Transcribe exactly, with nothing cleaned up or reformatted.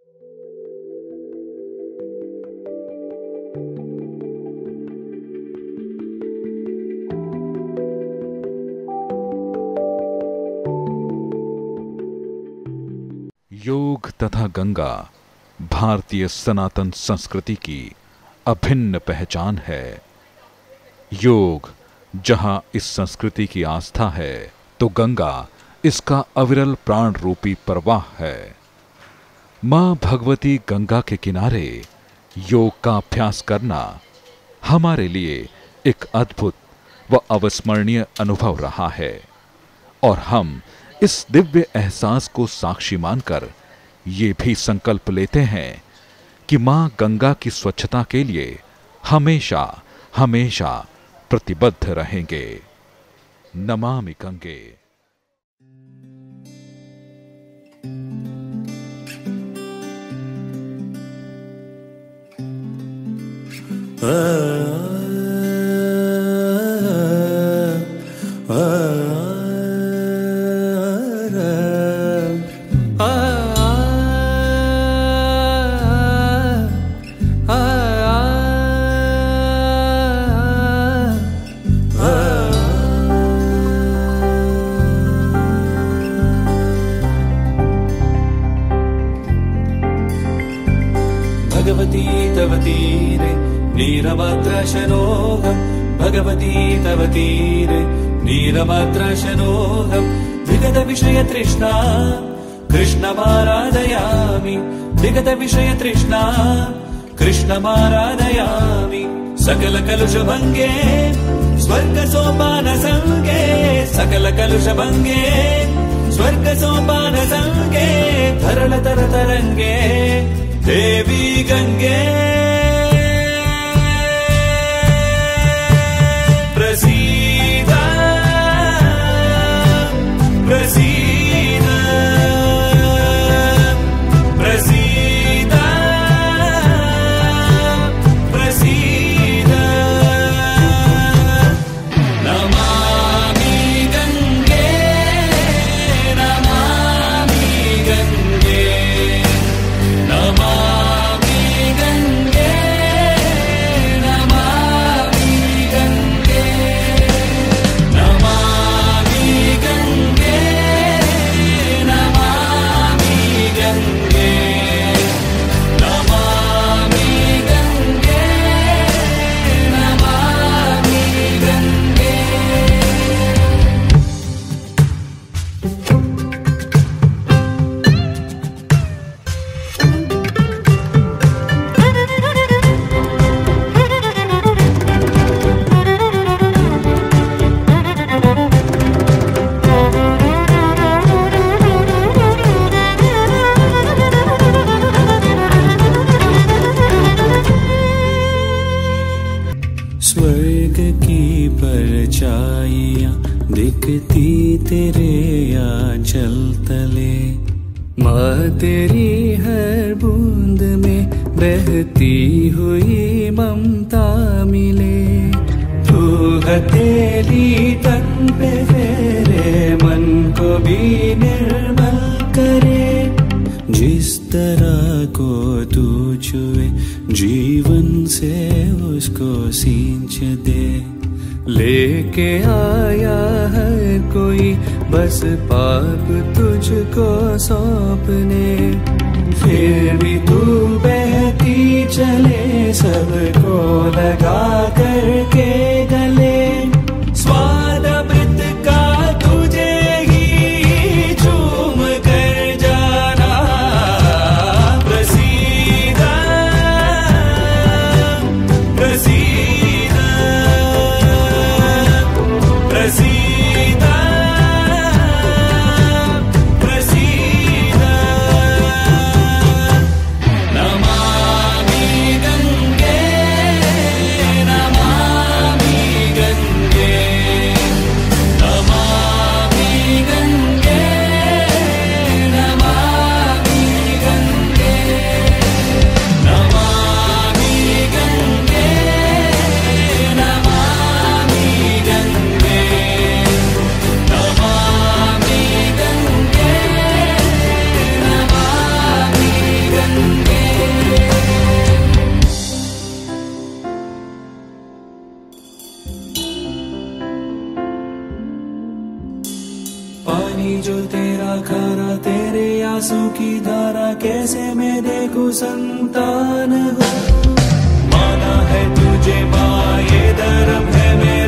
योग तथा गंगा भारतीय सनातन संस्कृति की अभिन्न पहचान है। योग जहां इस संस्कृति की आस्था है, तो गंगा इसका अविरल प्राण रूपी प्रवाह है। मां भगवती गंगा के किनारे योग का अभ्यास करना हमारे लिए एक अद्भुत व अविस्मरणीय अनुभव रहा है, और हम इस दिव्य एहसास को साक्षी मानकर ये भी संकल्प लेते हैं कि मां गंगा की स्वच्छता के लिए हमेशा हमेशा प्रतिबद्ध रहेंगे। नमामि गंगे। भगवती तव तीरे नीरमात्रशनोऽहम् भगवती तव तीरे नीरमात्रशनोऽहम् विगत विषय तृष्णा कृष्णमाराधयामि विगत विषय तृष्णा कृष्णमाराधयामि सकल कलुषभङ्गे स्वर्ग सोपान संगे सकल कलुषभङ्गे स्वर्ग सोपान संगे तरल तर तरंगे देवी गंगे प्रसीद प्रसीद प्रसीद प्रसीद नमामि गंगे नमामि गंगे नमामि गंगे नमामि गंगे नमामि गंगे नमामि गंगे नमामि गंगे नमामि गंगे। स्वर्ग की परछाइयां दिखती तेरे आंचल तले, माँ तेरी हर बूंद में बहती हुई ममता मिले। तू हथेली तन पे फेरे मन को भी निर्मल करे, जिस तरह को तू छुए जीवन से उसको सींच दे। लेके आया हर कोई बस पाप तुझको सौंपने, फिर भी तू बहती चले सबको लगा करके गले। स्वाद अमृत का तुझे ही झूम कर जाना, प्रसीद प्रसीद प्रसीद प्रसीद। नमामि गंगे नमामि गंगे पानी जो तेरा खारा, तेरे आंसू की धारा, कैसे मैं देखूं संतान हो। माना है तुझे माँ, ये धर्म है मेरा।